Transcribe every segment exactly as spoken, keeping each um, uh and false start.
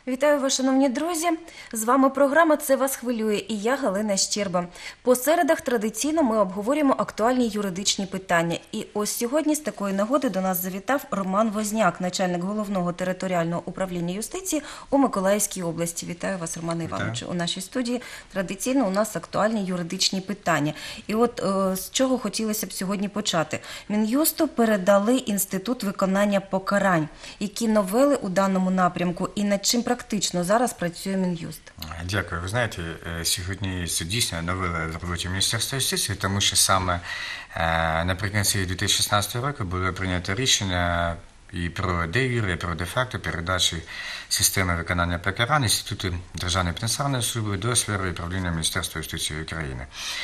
Вітаю вас, шановні друзі! З вами програма «Це вас хвилює» і я, Галина Щерба. По середах традиційно ми обговорюємо актуальні юридичні питання. І ось сьогодні з такої нагоди до нас завітав Роман Возняк, начальник Головного територіального управління юстиції у Миколаївській області. Вітаю вас, Романе Івановичу. У нашій студії традиційно у нас актуальні юридичні питання. І от е, з чого хотілося б сьогодні почати. Мін'юсту передали Інститут виконання покарань. Які новели у даному напрямку і над чим практично зараз працює Мін'юст? Дякую. Ви знаєте, сьогодні це дійсно новела в роботі Міністерства юстиції, тому що саме наприкінці дві тисячі шістнадцятого року було прийнято рішення і про де-юре, і про де-факто передачі системи виконання покарань Інституту Державної пенітенціарної служби до сфери управління Міністерства юстиції України.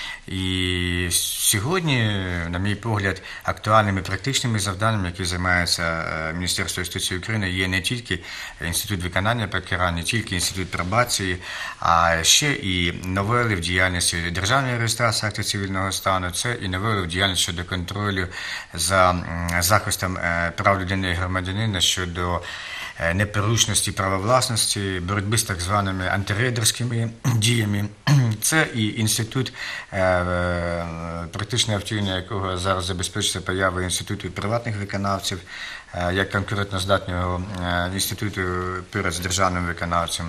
І сьогодні, на мій погляд, актуальними практичними завданнями, які займається Міністерство юстиції України, є не тільки Інститут виконання покарань, не тільки Інститут пробації, а ще і новели в діяльності Державної реєстрації актів цивільного стану, це і новели в діяльності щодо контролю за захистом прав людини і громадянина щодо непорушності права власності, боротьби з так званими антирейдерськими діями. Це і інститут, практичне втілення якого зараз забезпечується появою інституту приватних виконавців, як конкурентоздатного інституту перед державним виконавцем.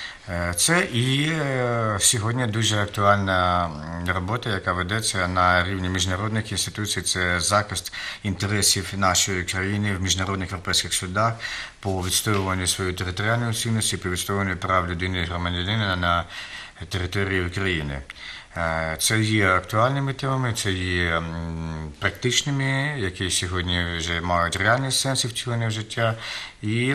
Це і сьогодні дуже актуальна робота, яка ведеться на рівні міжнародних інституцій. Це захист інтересів нашої країни в міжнародних європейських судах по відстоюванню своєї територіальної цінності, по відстоюванню прав людини і громадянина на території України. Це є актуальними темами, це є практичними, які сьогодні вже мають реальний сенс і втілення в життя. І,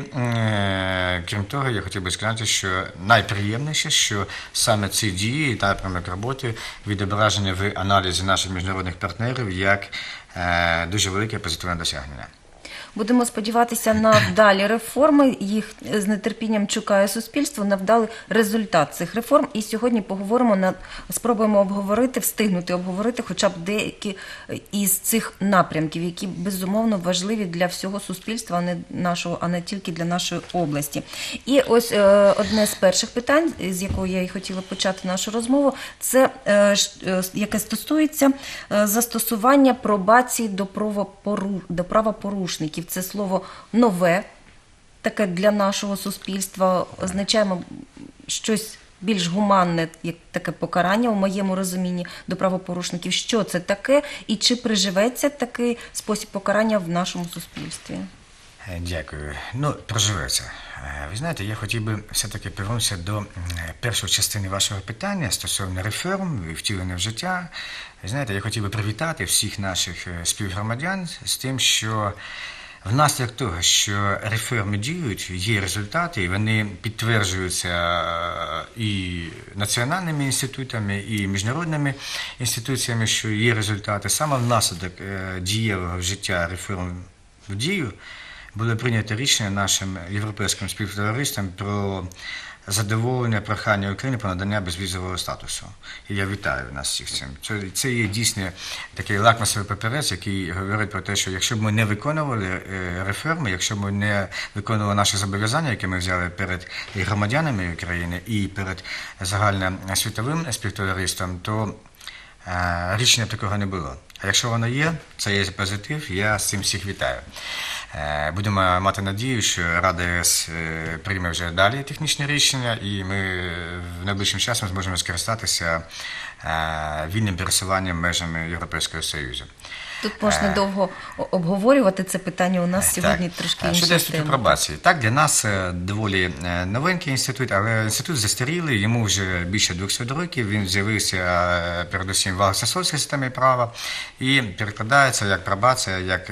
крім того, я хотів би сказати, що найприємніше, що саме ці дії і напрямок роботи відображені в аналізі наших міжнародних партнерів як дуже велике позитивне досягнення. Будемо сподіватися на вдалі реформи, їх з нетерпінням чекає суспільство, на вдалий результат цих реформ. І сьогодні поговоримо, на, спробуємо обговорити, встигнути обговорити хоча б деякі із цих напрямків, які безумовно важливі для всього суспільства, а не нашого, а не тільки для нашої області. І ось е, одне з перших питань, з якого я і хотіла почати нашу розмову, це е, е, яке стосується е, застосування пробації до правопору, до правопорушників. Це слово нове, таке для нашого суспільства, означаємо щось більш гуманне, як таке покарання у моєму розумінні до правопорушників. Що це таке і чи приживеться такий спосіб покарання в нашому суспільстві? Дякую. Ну, проживеться. Ви знаєте, я хотів би все-таки повернутися до першої частини вашого питання стосовно реформ і втілення в життя. Ви знаєте, я хотів би привітати всіх наших співгромадян з тим, що внаслідок того, що реформи діють, є результати, і вони підтверджуються і національними інститутами, і міжнародними інституціями, що є результати. Саме внаслідок дієвого життя реформ в дію було прийнято рішення нашим європейським співтовариством про задоволення прохання України про надання безвізового статусу. І я вітаю нас всіх з цим. Це, це є дійсно такий лакмусовий папірець, який говорить про те, що якщо б ми не виконували реформи, якщо б ми не виконували наші зобов'язання, які ми взяли перед громадянами України і перед загальносвітовим співтовариством, то е, рішення такого не було. А якщо воно є, це є позитив, я з цим всіх вітаю. Будемо мати надію, що Рада ЄС прийме вже далі технічні рішення, і ми в найближчим часом зможемо скористатися вільним пересуванням межами Європейського Союзу. Тут можна довго обговорювати це питання, у нас так. Сьогодні трошки інша Щодо інституту пробації. Так, для нас доволі новенький інститут, але інститут застарілий, йому вже більше двохсот років, він з'явився передусім в англосаксонській системі права і перекладається як пробація, як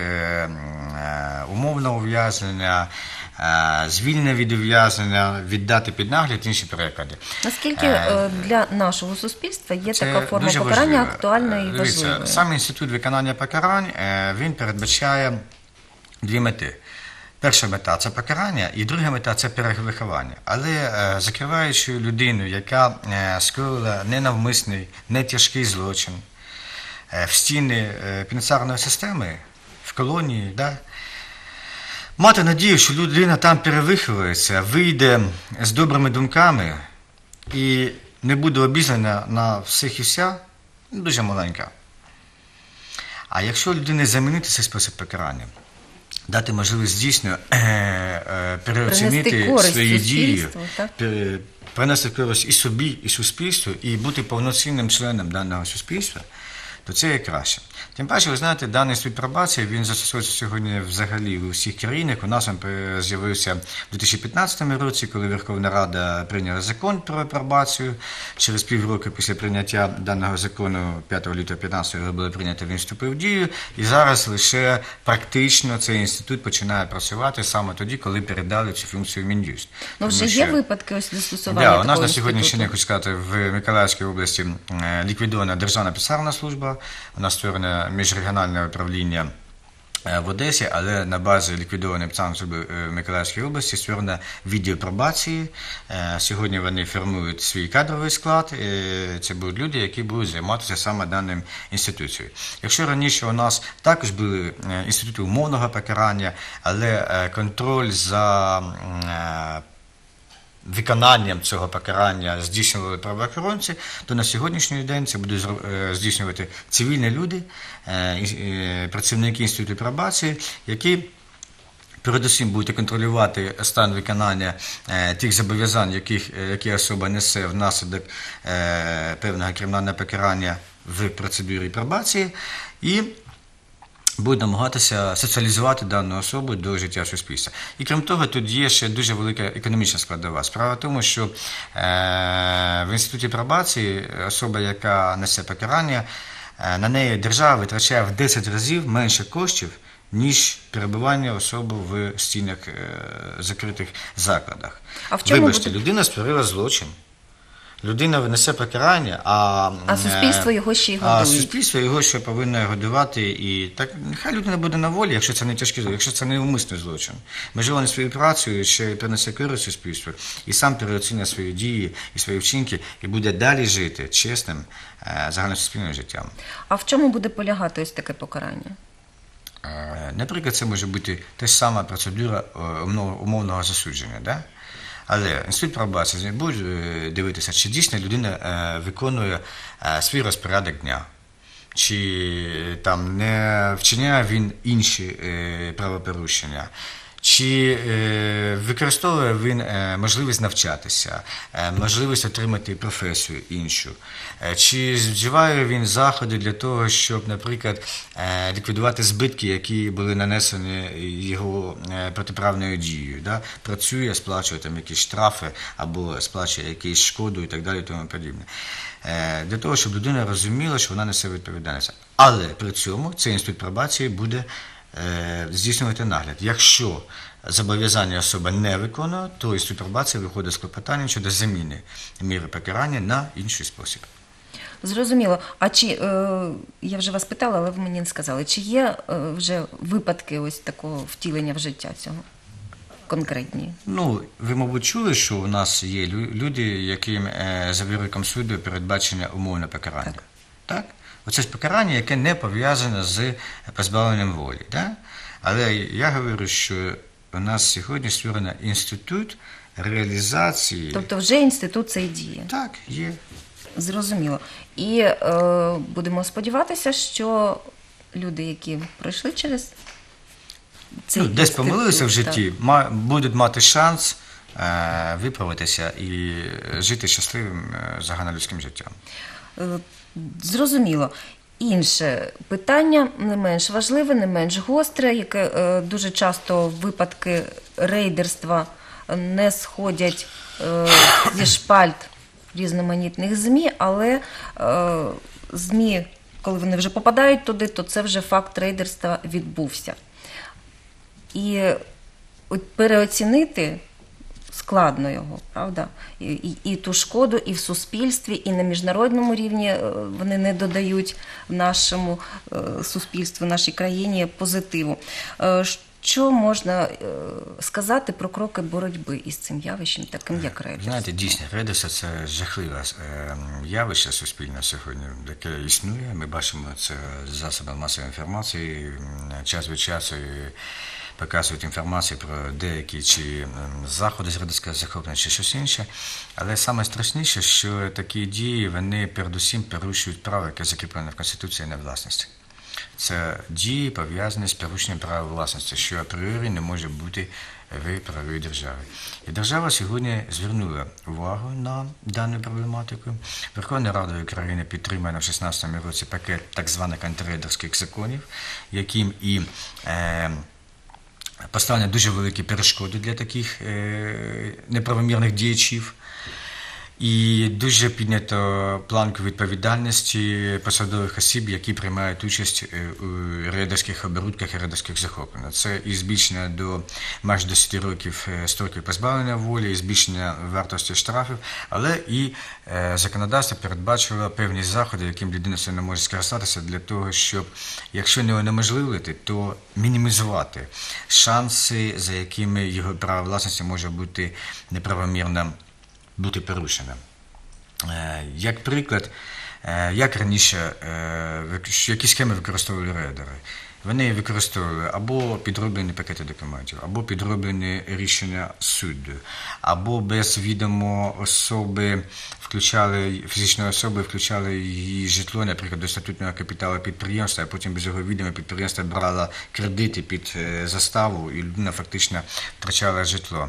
умовне ув'язнення, звільнення від ув'язнення, віддати під нагляд, інші переклади. Наскільки для нашого суспільства є це така форма покарання важливо. Актуальною і важливою? Дивіться, сам інститут виконання покарань, він передбачає дві мети. Перша мета – це покарання, і друга мета – це перевиховання. Але закриваючи людину, яка скоїла ненавмисний, нетяжкий злочин в стіни пенітенціарної системи, в колонії, да, Мати надію, що людина там перевиховується, вийде з добрими думками і не буде обізнана на всіх і вся, дуже маленька. А якщо людині замінити цей спосіб покарання, дати можливість дійсно е, е, переоцінити свої дії, пере- принести користь і собі, і суспільству, і бути повноцінним членом даного суспільства, то це є краще. Тим паче, ви знаєте, даний інститут пробації, він застосовується сьогодні взагалі в усіх країнах. У нас він з'явився в дві тисячі п'ятнадцятому році, коли Верховна Рада прийняла закон про пробацію. Через півроку після прийняття даного закону, п'ятого лютого дві тисячі п'ятнадцятого року було прийнято, він вступив в дію. І зараз лише практично цей інститут починає працювати саме тоді, коли передали цю функцію Мін'юст. Ну, вже Тому є що- випадки ось застосування Да, такого у нас на інституту? сьогоднішній день, хочу сказати, в Миколаївській області е, ліквідована Державна писарна служба, у нас створено міжрегіональне управління е, в Одесі, але на базі ліквідованої писарної служби е, в Миколаївській області створено відділ пробації. Е, Сьогодні вони формують свій кадровий склад. Е, Це будуть люди, які будуть займатися саме даним інституцією. Якщо раніше у нас також були е, інститути умовного покарання, але е, контроль за е, виконанням цього покарання здійснювали правоохоронці, то на сьогоднішній день це будуть зро- е, здійснювати цивільні люди, е, і- е, працівники інституту пробації, які передусім будуть контролювати стан виконання е, тих зобов'язань, яких, е, які особа несе внаслідок е, певного кримінального покарання в процедурі пробації, і будуть намагатися соціалізувати дану особу до життя суспільства. І крім того, тут є ще дуже велика економічна складова. Справа в тому, що е, в інституті пробації особа, яка несе покарання, е, на неї держава витрачає в десять разів менше коштів, ніж перебування особи в стінах е, закритих закладах. А в чому Вибачте, буде- людина створила злочин. Людина несе покарання, а, А суспільство його ще й а годує. суспільство його ще повинно годувати. І так нехай людина буде на волі, якщо це не тяжкий злочин, якщо це не умисний злочин. Можливо, не своєю працею ще принесе користь суспільству і сам переоцінює свої дії і свої вчинки, і буде далі жити чесним е, загальносуспільним життям. А в чому буде полягати ось таке покарання? Е, Наприклад, це може бути та ж сама процедура е, умов- умовного засудження. Да? Але інститут пробації буде е, дивитися, чи дійсно людина е, виконує е, свій розпорядок дня, чи е, там не вчиняє він інші е, правопорушення, чи е, використовує він е, можливість навчатися, е, можливість отримати професію іншу, е, чи вживає він заходи для того, щоб, наприклад, е, ліквідувати збитки, які були нанесені його е, протиправною дією. Да? Працює, сплачує там якісь штрафи або сплачує якусь шкоду і так далі і тому подібне. Е, Для того, щоб людина розуміла, що вона несе відповідальність. Але при цьому цей інститут пробації буде е, здійснювати нагляд. Якщо зобов'язання особа не виконує, то інститут пробації виходить з клопотанням щодо заміни міри покарання на інший спосіб. Зрозуміло. А чи, е, я вже вас питала, але ви мені не сказали, чи є е, вже випадки ось такого втілення в життя цього? Конкретні? Ну, ви, мабуть, чули, що у нас є лю- люди, яким е, за вироком суду передбачено умовне покарання. Так. Так? Оце ж покарання, яке не пов'язане з позбавленням волі. Да? Але я говорю, що у нас сьогодні створено інститут реалізації. Тобто вже інститут цей діє. Так, є. Зрозуміло. І е, будемо сподіватися, що люди, які пройшли через цей Ну, десь інститут, помилилися в так, житті, ма- будуть мати шанс е, виправитися і жити щасливим е, загальнолюдським життям. Е, Зрозуміло. Інше питання, не менш важливе, не менш гостре, яке е, дуже часто випадки рейдерства не сходять е, зі шпальт різноманітних ЗМІ, але е, ЗМІ, коли вони вже попадають туди, то це вже факт рейдерства відбувся. І от переоцінити складно його, правда? І, і, і ту шкоду, і в суспільстві, і на міжнародному рівні е, вони не додають нашому е, суспільству, нашій країні позитиву. Е, Що можна е, сказати про кроки боротьби із цим явищем, таким як рейдерство? Знаєте, дійсно, рейдерство – це жахливе е, явище суспільне сьогодні, яке існує. Ми бачимо це з засобів масової інформації, м, час від часу і показують інформацію про деякі чи заходи з радянського захоплення, чи щось інше. Але саме страшніше, що такі дії, вони передусім порушують право, яке закріплене в Конституції на власності. Це дії, пов'язані з порушенням права власності, що апріорі не може бути в правовій державі. І держава сьогодні звернула увагу на дану проблематику. Верховна Рада України підтримала в шістнадцятому році пакет так званих антирейдерських законів, яким і е, поставлені дуже великі перешкоди для таких е, неправомірних діячів. І дуже піднято планку відповідальності посадових осіб, які приймають участь у рейдерських оборудках і рейдерських захопленнях. Це і збільшення до майже десять років строків позбавлення волі, і збільшення вартості штрафів, але і е, законодавство передбачило певні заходи, яким людина все не може скористатися для того, щоб, якщо не унеможливити, то мінімізувати шанси, за якими його право власності може бути неправомірно бути порушеним. Як приклад, як раніше, які схеми використовували рейдери? Вони використовували або підроблені пакети документів, або підроблені рішення суду, або без відомо особи включали, фізичної особи включали її житло, наприклад, до статутного капіталу підприємства, а потім без його відома підприємство брало кредити під заставу, і людина фактично втрачала житло.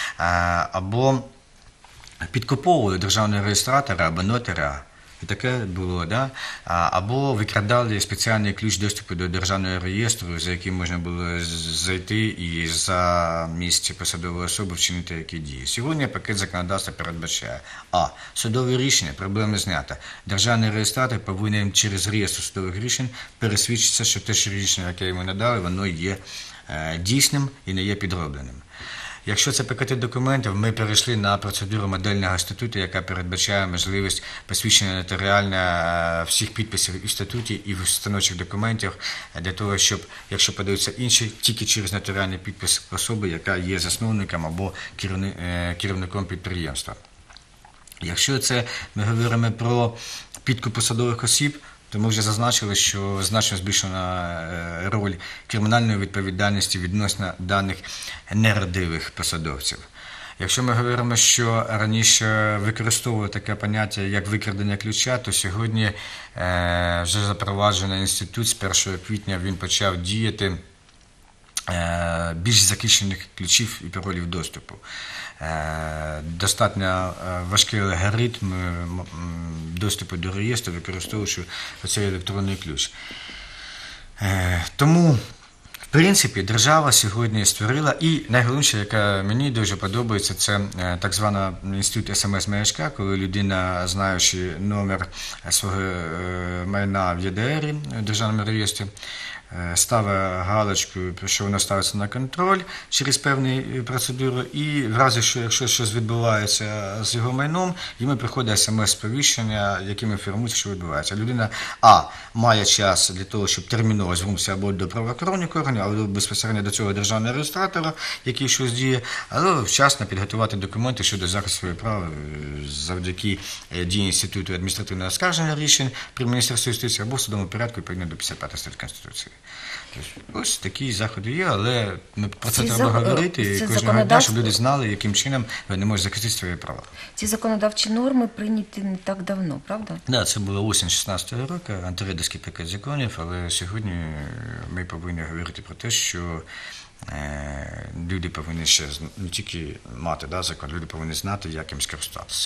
Або підкуповували державного реєстратора або нотаря, і таке було, да? Або викрадали спеціальний ключ доступу до державного реєстру, за яким можна було зайти і за місце посадової особи вчинити які дії. Сьогодні пакет законодавства передбачає: а. Судове рішення, проблеми знята. Державний реєстратор повинен через реєстр судових рішень пересвідчитися, що те рішення, яке йому надали, воно є дійсним і не є підробленим. Якщо це пакети документів, ми перейшли на процедуру модельного статуту, яка передбачає можливість посвідчення нотаріально всіх підписів і в статуті, і в установчих документах, для того, щоб, якщо подаються інші, тільки через нотаріальний підпис особи, яка є засновником або керівником підприємства. Якщо це ми говоримо про підкуп посадових осіб, то ми вже зазначили, що значно збільшена роль кримінальної відповідальності відносно даних нерадивих посадовців. Якщо ми говоримо, що раніше використовували таке поняття, як викрадення ключа, то сьогодні вже запроваджений інститут, з першого квітня він почав діяти більш захищених ключів і паролів доступу. Достатньо важкий алгоритм доступу до реєстру, використовуючи оцей електронний ключ. Тому, в принципі, держава сьогодні створила, і найголовніше, яке мені дуже подобається, це так звана інститут ес ем ес-маячка, коли людина, знаючи номер свого майна в є де ері, в державному реєстрі, ставить галочку, що вона ставиться на контроль через певну процедуру, і в разі, що якщо щось відбувається з його майном, йому приходить ес ем ес-сповіщення, яким інформується, що відбувається. Людина, а, має час для того, щоб терміново звернутися або до правоохоронних органів, або безпосередньо до цього державного реєстратора, який щось діє, але вчасно підготувати документи щодо захисту своїх прав завдяки дії Інституту адміністративного оскарження рішень при Міністерстві юстиції або в судовому порядку відповідно до п'ятдесят п'ятої статті Конституції. Ось такі заходи є, але ми про це Ці треба за... говорити Ці кожного законодавств... дня, щоб люди знали, яким чином вони можуть захистити свої права. Ці законодавчі норми прийняті не так давно, правда? Так, да, це було осінь шістнадцятого року, антирейдерський пакет законів, але сьогодні ми повинні говорити про те, що е, люди повинні ще не тільки мати да, закон, люди повинні знати, як їм скористатися.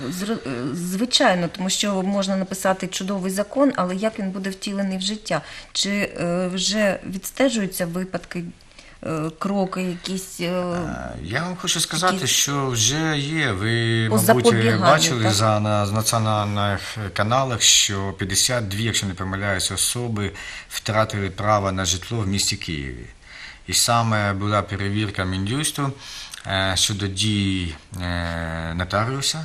Звичайно, тому що можна написати чудовий закон, але як він буде втілений в життя? Чи е, вже відстежуються випадки, е, кроки якісь? Е, Я вам хочу сказати, якісь... що вже є. Ви, По мабуть, бачили так? за, на національних каналах, що п'ятдесят дві, якщо не помиляюся, особи втратили право на житло в місті Києві. І саме була перевірка Мін'юсту е, щодо дій е, нотаріуса.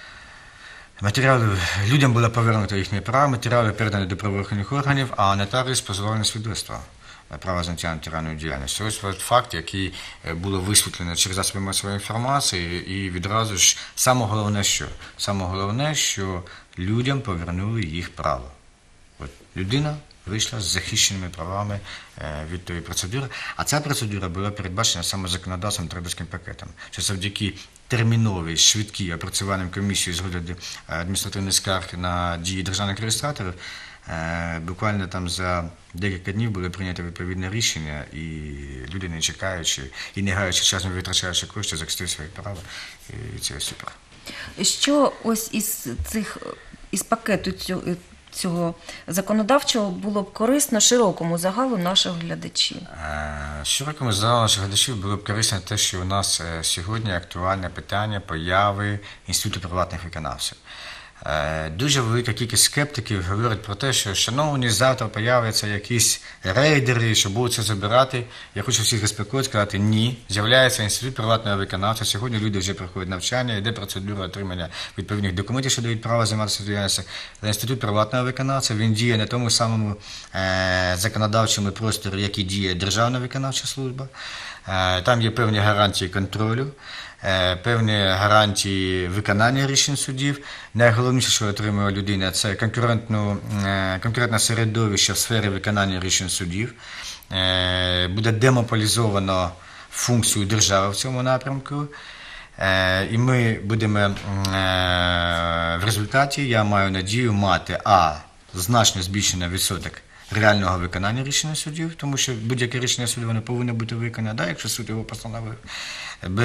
Матеріали, людям було повернуто їхні права, матеріали передані до правоохоронних органів, а нотаріус позивав на свідоцтво на право заняття нотаріальною діяльністю. Ось факт, який було висвітлено через засоби масової інформації, і відразу ж саме головне, що? Саме головне, що людям повернули їх право. От людина вийшла з захищеними правами від тої процедури. А ця процедура була передбачена саме законодавством Трудовським пакетом, що завдяки терміновій, швидкій опрацюванням комісії з розгляду адміністративних скарг на дії державних реєстраторів, буквально там за декілька днів було прийнято відповідне рішення, і люди, не чекаючи і не гаючи часом, витрачаючи кошти, захистили свої права, і це супер. Що ось із цих із пакету цього, цього законодавчого було б корисно широкому загалу наших глядачів? Широкому загалу наших глядачів було б корисно те, що у нас сьогодні актуальне питання появи інституту приватних виконавців. Дуже велика кількість скептиків говорять про те, що, шановні, завтра появляться якісь рейдери, що будуть це забирати. Я хочу всіх заспокоїти, сказати, ні. З'являється інститут приватного виконавця. Сьогодні люди вже проходять навчання, йде процедура отримання відповідних документів, що дають право займатися діяльністю. Але інститут приватного виконавця, він діє на тому самому е- законодавчому просторі, як і діє Державна виконавча служба. Е- там є певні гарантії контролю, певні гарантії виконання рішень судів. Найголовніше, що отримує людина, це конкурентне середовище в сфері виконання рішень судів. Буде демонополізовано функцію держави в цьому напрямку. І ми будемо в результаті, я маю надію, мати а. значно збільшений відсоток реального виконання рішення судів, тому що будь-яке рішення суду воно повинно бути виконане, да, якщо суд його постановив. Б.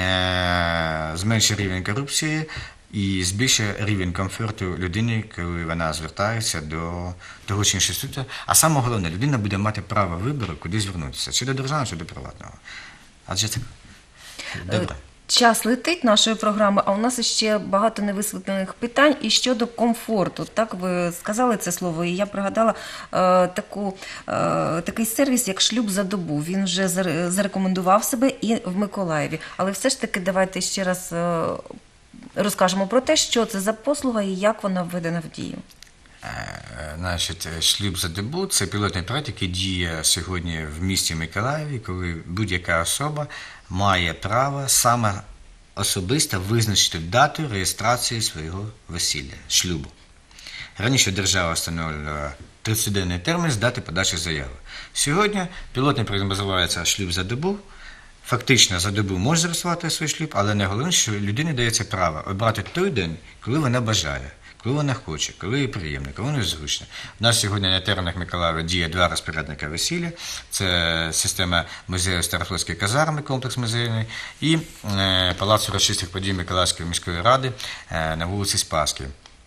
Е, зменшує рівень корупції і збільшує рівень комфорту людини, коли вона звертається до того чи іншого суду. А саме головне, людина буде мати право вибору, куди звернутися, чи до державного, чи до приватного. Адже це добре. Час летить нашої програми, а у нас ще багато невисвітлених питань і щодо комфорту. Так, ви сказали це слово, і я пригадала е, таку, е, такий сервіс, як «Шлюб за добу». Він вже зарекомендував себе і в Миколаєві. Але все ж таки давайте ще раз е, розкажемо про те, що це за послуга і як вона введена в дію. Значить, «Шлюб за добу» – це пілотний проект, який діє сьогодні в місті Миколаєві, коли будь-яка особа має право саме особисто визначити дату реєстрації свого весілля, шлюбу. Раніше держава встановлювала тридцятиденний термін з дати подачі заяви. Сьогодні пілотний проект називається «Шлюб за добу». Фактично за добу може зареєструвати свій шлюб, але найголовніше, що людині дається право обрати той день, коли вона бажає, коли вона хоче, коли їй приємно, коли вона зручно. У нас сьогодні на теренах Миколаєва діє два розпорядника весілля. Це система музею Старофлотської казарми, комплекс музейний, і е, Палац урочистих подій Миколаївської міської ради е, на вулиці Спасській.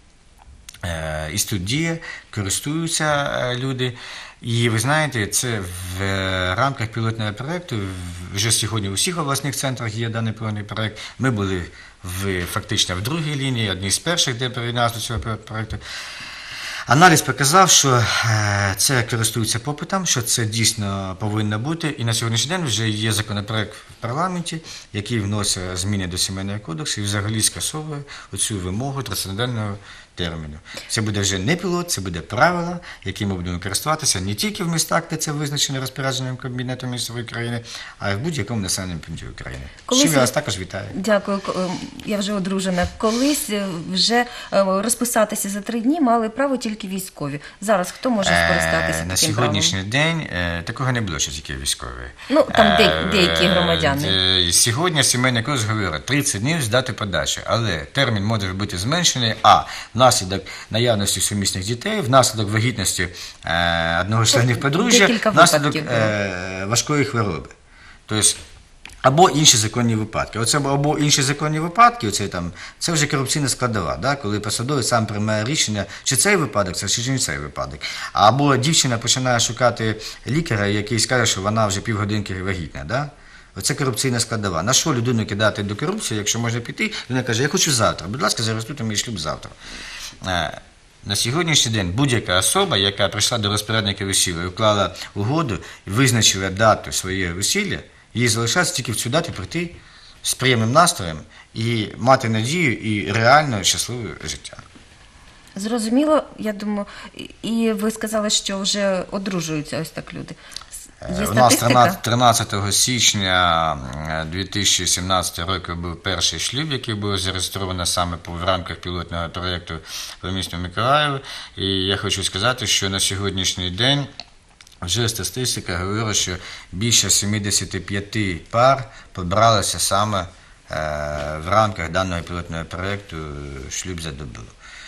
Е, і тут діє, користуються е, люди. І ви знаєте, це в рамках пілотного проєкту, вже сьогодні в усіх обласних центрах є даний пілотний проєкт. Ми були в, фактично в другій лінії, одні з перших, де приєдналися до цього проєкту. Аналіз показав, що це користується попитом, що це дійсно повинно бути. І на сьогоднішній день вже є законопроект в парламенті, який вносить зміни до Сімейного кодексу і взагалі скасовує оцю вимогу тридцятиденного терміну. Це буде вже не пілот, це буде правило, яким ми будемо користуватися не тільки в містах, де це визначено розпорядженням Кабінету міністрів України, а й в будь-якому населеному пункті України. З чим я вас також вітаю. Дякую, я вже одружена. Колись вже розписатися за три дні мали право тільки військові. Зараз хто може скористатися таким На сьогоднішній день такого не було, що тільки військові. Ну, там де, деякі громадяни. Сьогодні Сімейний кодекс говорить тридцять днів з дати подачі, але термін може бути зменшений, а внаслідок наявності сумісних дітей, внаслідок вагітності е, одного з членів подружжя, внаслідок е, важкої хвороби. Тобто, або інші законні випадки. Оце або інші законні випадки, оце, там, це вже корупційна складова, да, коли посадовець сам приймає рішення, чи цей випадок, це, чи не цей випадок. Або дівчина починає шукати лікаря, який скаже, що вона вже півгодинки вагітна. Да? Оце корупційна складова. На що людину кидати до корупції, якщо можна піти? Людина каже, я хочу завтра. Будь ласка, зареєструйте мій шлюб завтра. На сьогоднішній день будь-яка особа, яка прийшла до розпорядника весілля і уклала угоду, і визначила дату своєї весілля, їй залишається тільки в цю дату прийти з приємним настроєм і мати надію і реально щасливе життя. Зрозуміло, я думаю. І ви сказали, що вже одружуються ось так люди. Є У нас статистика? тринадцятого січня дві тисячі сімнадцятого року був перший шлюб, який був зареєстрований саме в рамках пілотного проєкту по місту Миколаєву. І я хочу сказати, що на сьогоднішній день вже статистика говорить, що більше сімдесят п'ять пар побралися саме в рамках даного пілотного проєкту «Шлюб за добу».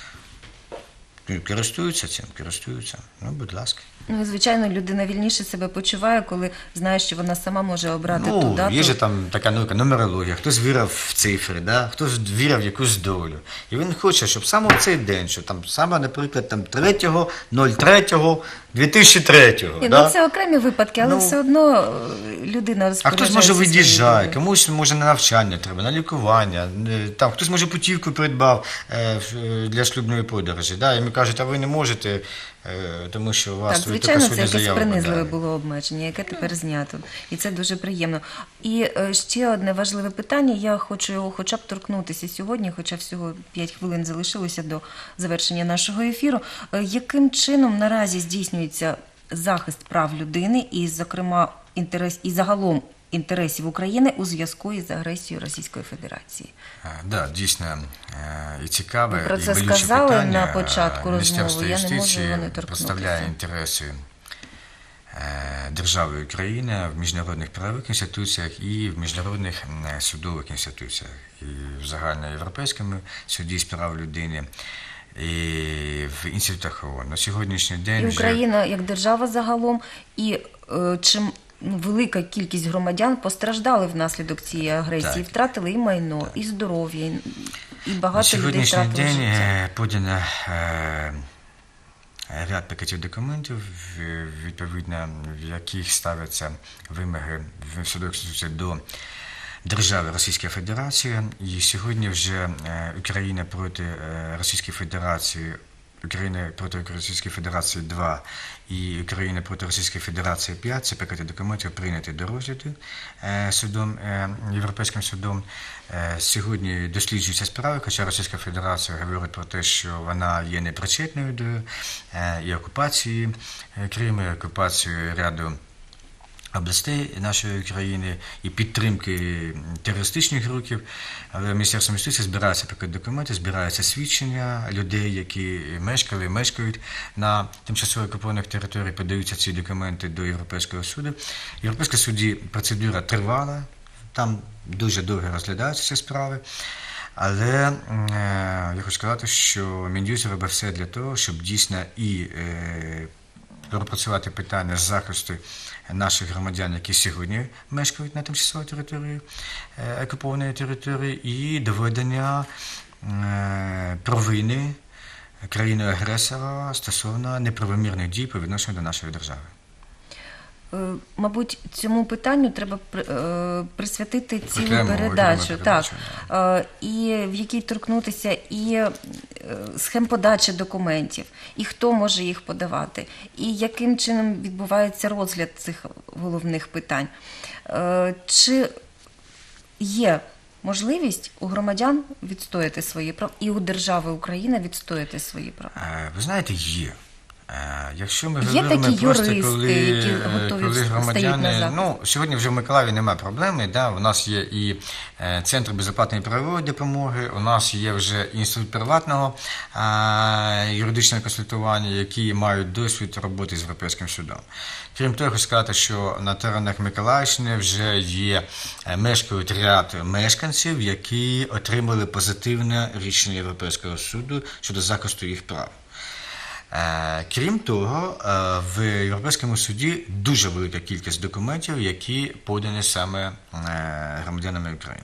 Користуються цим, користуються. Ну, будь ласка. Ну, і, звичайно, людина вільніше себе почуває, коли знає, що вона сама може обрати Ну, ту дату. є ж там така наука, нумерологія, хтось вірив в цифри, да? Хтось вірив в якусь долю. І він хоче, щоб саме в цей день, що там саме, наприклад, там третього третього дві тисячі третього. Ні, Да? ну, це окремі випадки, але Ну, все одно е, людина А розпоряджається. хтось може своєю від'їжджає, долею. комусь може на навчання треба, на лікування, е, там хтось може путівку придбав е, в- для шлюбної подорожі, да? І йому кажуть, а ви не можете, е, тому що у вас Так, ви звичайно, тільки це сьогодні якесь заяву принизливе подали. було обмеження, яке тепер знято. І це дуже приємно. І е, ще одне важливе питання. Я хочу його хоча б торкнутися сьогодні, хоча всього п'ять хвилин залишилося до завершення нашого ефіру. Е, Яким чином наразі здійснюється захист прав людини і, зокрема, інтерес і загалом інтересів України у зв'язку із агресією Російської Федерації? Так, да, дійсно е, і цікаве, Ви про і це болюче сказали питання. на початку Міністерство розмови, я не можу юстиції його не торкнутися. представляє інтереси е, держави України в міжнародних правових інституціях і в міжнародних м, судових інституціях, і в загальноєвропейському суді з прав людини, і в інститутах ООН. На сьогоднішній день І вже- Україна як держава загалом, і е, чим ну, велика кількість громадян постраждали внаслідок цієї агресії, Так. втратили і майно, і здоров'я, і- і На багато людей сьогоднішній втратили день життя. е, подано е, ряд пакетів документів, в- відповідно, в яких ставляться вимоги в судових інституціях до держави Російської Федерації. І сьогодні вже е, Україна проти е, Російської Федерації, Україна проти Російської Федерації два і Україна проти Російської Федерації п'ять. Це пакети документів прийняті до розгляду е, судом, е, Європейським судом. Е, Сьогодні досліджуються справи, хоча Російська Федерація говорить про те, що вона є непричетною до е, і окупації е, Криму, і окупації ряду областей нашої країни і підтримки терористичних групів. Але Міністерство юстиції збирається пакет документів, збираються свідчення людей, які мешкали, мешкають на тимчасово окупованих територіях, подаються ці документи до Європейського суду. В Європейському суді процедура тривала, там дуже довго розглядаються ці справи. Але е, я хочу сказати, що Мін'юст робить все для того, щоб дійсно і е, пропрацювати питання захисту наших громадян, які сьогодні мешкають на тимчасовій території, е, окупованої території, і доведення е, провини країни-агресора стосовно неправомірних дій по відношенню до нашої держави. Е, Мабуть, цьому питанню треба при- е, присвятити цілу Окрему, передачу, окрему так, передачу, Е, і в якій торкнутися і е, схем подачі документів, і хто може їх подавати, і яким чином відбувається розгляд цих головних питань. Е, Чи є можливість у громадян відстояти свої права і у держави України відстояти свої права? Е, Ви знаєте, є. Е, Якщо ми Є говоримо такі просто, юристи, коли, які готові коли стають на громадяни, захист? ну, сьогодні вже в Миколаєві немає проблеми, да, у нас є і е, Центр безоплатної правової допомоги, у нас є вже інститут приватного е, юридичного консультування, які мають досвід роботи з Європейським судом. Крім того, я хочу сказати, що на теренах Миколаївщини вже є, е, мешкають ряд мешканців, які отримали позитивне рішення Європейського суду щодо захисту їх прав. Е, Крім того, е, в Європейському суді дуже велика кількість документів, які подані саме е, громадянами України.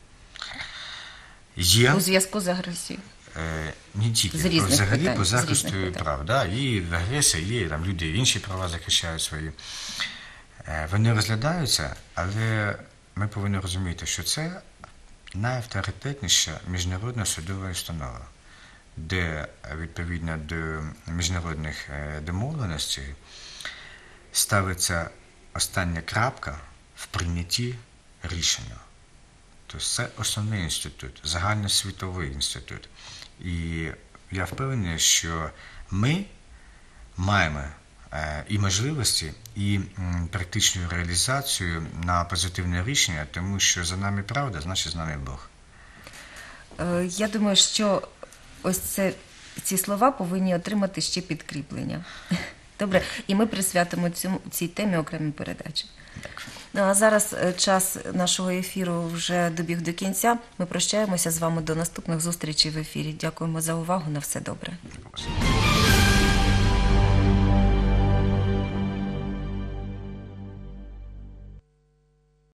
Є У зв'язку з агресією. е, не тільки З різних взагалі питань, по з захисту різних питань. прав. Да? І в агресії є, там люди інші права захищають свої. Е, Вони розглядаються, але ми повинні розуміти, що це найавторитетніша міжнародна судова установа, де відповідно до міжнародних е, домовленостей ставиться остання крапка в прийнятті рішення. Тобто це основний інститут, загальносвітовий інститут. І я впевнений, що ми маємо е, і можливості, і м, практичну реалізацію на позитивне рішення, тому що за нами правда, значить з нами Бог. Е, Я думаю, що ось це, ці слова повинні отримати ще підкріплення. Добре, і ми присвятимо цьому, цій темі окремі передачі. Ну, а зараз е, час нашого ефіру вже добіг до кінця. Ми прощаємося з вами до наступних зустрічей в ефірі. Дякуємо за увагу. На все добре. Дякую.